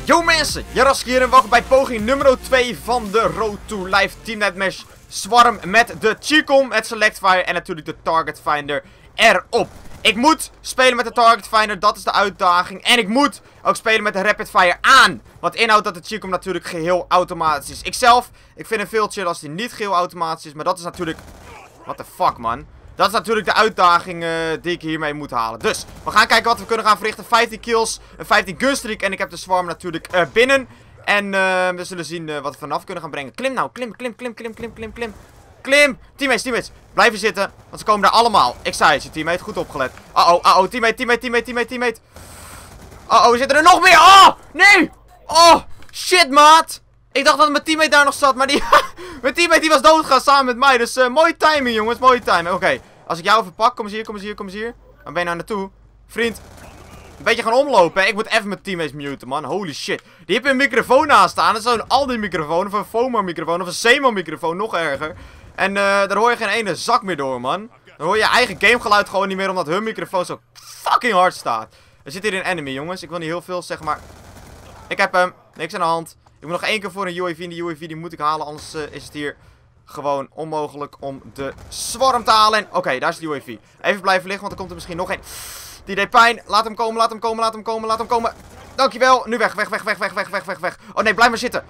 Yo mensen, Jarask hier en welkom bij poging nummer 2 van de Road to Live Team Deathmatch Swarm met de Chicom, het Select Fire en natuurlijk de Target Finder erop. Ik moet spelen met de Target Finder, dat is de uitdaging. En ik moet ook spelen met de Rapid Fire aan. Wat inhoudt dat de Chicom natuurlijk geheel automatisch is. Ik vind het veel chill als die niet geheel automatisch is, maar dat is natuurlijk... What the fuck man. Dat is natuurlijk de uitdaging die ik hiermee moet halen. Dus, we gaan kijken wat we kunnen gaan verrichten. 15 kills, een 15 gunstreak en ik heb de Swarm natuurlijk binnen. En we zullen zien wat we vanaf kunnen gaan brengen. Klim nou, klim. Klim! Teammates, blijven zitten, want ze komen daar allemaal. Ik zei het je, teammate, goed opgelet. Teammate. We zitten er nog meer. Oh, nee! Oh, shit, maat! Ik dacht dat mijn teammate daar nog zat, maar die... mijn teammate die was doodgegaan samen met mij. Dus mooie timing, jongens. Mooie timing. Oké, als ik jou even pak. Kom eens hier. Waar ben je nou naartoe? Vriend. Een beetje gaan omlopen, hè. Ik moet even mijn teammates muten, man. Holy shit. Die hebben een microfoon aanstaan. Dat is zo'n Aldi-microfoon. Of een FOMO-microfoon. Of een Semo-microfoon. Nog erger. En daar hoor je geen ene zak meer door, man. Dan hoor je eigen gamegeluid gewoon niet meer. Omdat hun microfoon zo fucking hard staat. Er zit hier een enemy, jongens. Ik wil niet heel veel, zeg maar. Ik heb hem. Niks aan de hand. Ik moet nog één keer voor een UAV. En die UAV die moet ik halen. Anders is het hier gewoon onmogelijk om de Swarm te halen. Oké, daar is de UAV. Even blijven liggen, want er komt er misschien nog één. Die deed pijn. Laat hem komen. Dankjewel. Nu weg. Oh nee, blijf maar zitten.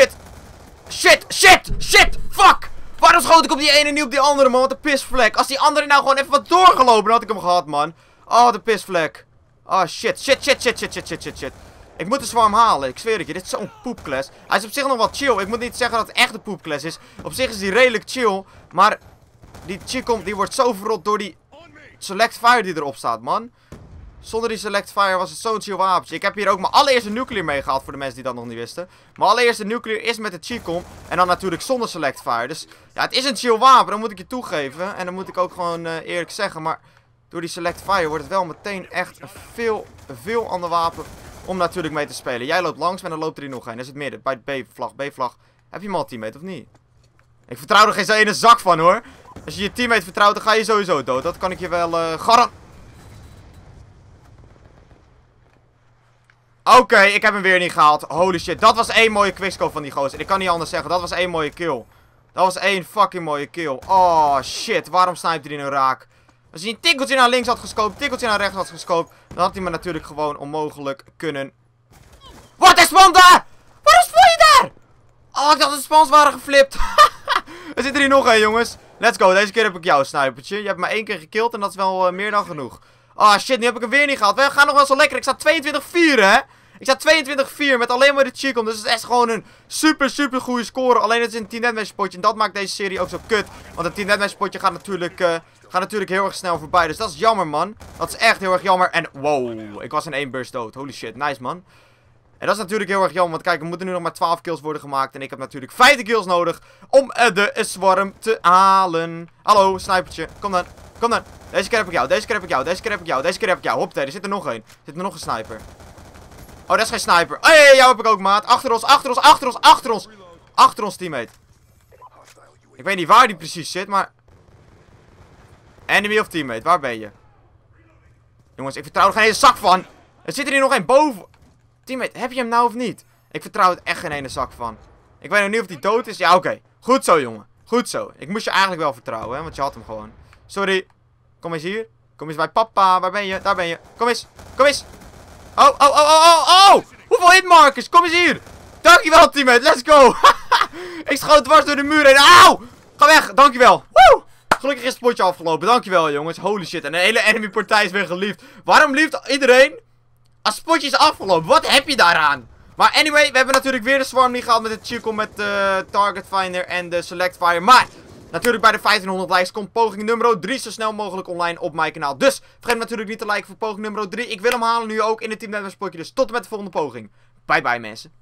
Shit. Fuck. Waarom schoot ik op die ene en niet op die andere, man? Wat een pisvlek. Als die andere nou gewoon even wat doorgelopen, dan had ik hem gehad, man. Oh, de pisvlek. Oh, shit. Ik moet de Swarm halen, ik zweer het je. Dit is zo'n poepclass. Hij is op zich nog wel chill. Ik moet niet zeggen dat het echt een poepclass is. Op zich is hij redelijk chill. Maar die Chicom, die wordt zo verrot door die Select Fire die erop staat, man. Zonder die Select Fire was het zo'n chill wapentje. Ik heb hier ook mijn allereerste nuclear meegehaald voor de mensen die dat nog niet wisten. Mijn allereerste nuclear is met de Chicom. En dan natuurlijk zonder Select Fire. Dus ja, het is een chill wapen. Dat moet ik je toegeven. En dat moet ik ook gewoon eerlijk zeggen. Maar door die Select Fire wordt het wel meteen echt een veel ander wapen om natuurlijk mee te spelen. Jij loopt langs en dan loopt er nog een. Dat is het midden. Bij de B-vlag. Heb je hem al, teammate, of niet? Ik vertrouw er geen ene zak van, hoor. Als je je teammate vertrouwt, dan ga je sowieso dood. Dat kan ik je wel garanderen. Oké, ik heb hem weer niet gehaald. Holy shit. Dat was één mooie quickscope van die gozer. Ik kan niet anders zeggen. Dat was één mooie kill. Dat was één fucking mooie kill. Oh, shit. Waarom snijpt hij die nou raak? Als hij een tikkeltje naar links had gescoopt, tikkeltje naar rechts had gescoopt, dan had hij me natuurlijk gewoon onmogelijk kunnen... Wat is spawn daar? Waarom spawn je daar? Oh, ik dacht dat de spawns waren geflipt. Er zit er hier nog één, jongens. Let's go. Deze keer heb ik jou, snipertje. Je hebt me één keer gekillt en dat is wel meer dan genoeg. Oh, shit. Nu heb ik hem weer niet gehad. We gaan nog wel zo lekker. Ik sta 22-4, hè? Ik sta 22-4 met alleen maar de Chicom. Dus het is echt gewoon een super goede score. Alleen het is een Team Deathmatch potje. En dat maakt deze serie ook zo kut. Want een Team Deathmatch potje gaat natuurlijk heel erg snel voorbij. Dus dat is jammer, man. Dat is echt heel erg jammer. En wow, ik was in één burst dood. Holy shit, nice, man. En dat is natuurlijk heel erg jammer. Want kijk, er moeten nu nog maar 12 kills worden gemaakt. En ik heb natuurlijk 15 kills nodig om de Swarm te halen. Hallo, snipertje. Kom dan. Deze keer heb ik jou. Hoppatee, er zit er nog één. Er zit er nog een sniper. Oh, dat is geen sniper. Oh, ja, jou heb ik ook, maat. Achter ons, teammate. Ik weet niet waar die precies zit, maar... Enemy of teammate, waar ben je? Jongens, ik vertrouw er geen ene zak van. Er zit er hier nog één boven. Teammate, heb je hem nou of niet? Ik vertrouw er echt geen ene zak van. Ik weet nog niet of hij dood is. Ja, oké. Goed zo, jongen. Goed zo. Ik moest je eigenlijk wel vertrouwen, hè, want je had hem gewoon. Sorry. Kom eens hier. Kom eens bij papa. Waar ben je? Daar ben je. Kom eens. Oh. Hoeveel hitmarkers? Kom eens hier. Dankjewel, teammate. Let's go. Ik schoot dwars door de muur heen. Auw. Ga weg. Dankjewel. Woe. Gelukkig is het potje afgelopen. Dankjewel, jongens. Holy shit. En de hele enemy partij is weer geliefd. Waarom lieft iedereen als het potje is afgelopen? Wat heb je daaraan? Maar anyway, we hebben natuurlijk weer de Swarm niet gehaald met de Chicom, met de Target Finder en de Select Fire. Maar natuurlijk bij de 1500 likes komt poging nummer 3 zo snel mogelijk online op mijn kanaal. Dus vergeet natuurlijk niet te liken voor poging nummer 3. Ik wil hem halen nu ook in het Team Deathmatch potje. Dus tot en met de volgende poging. Bye bye, mensen.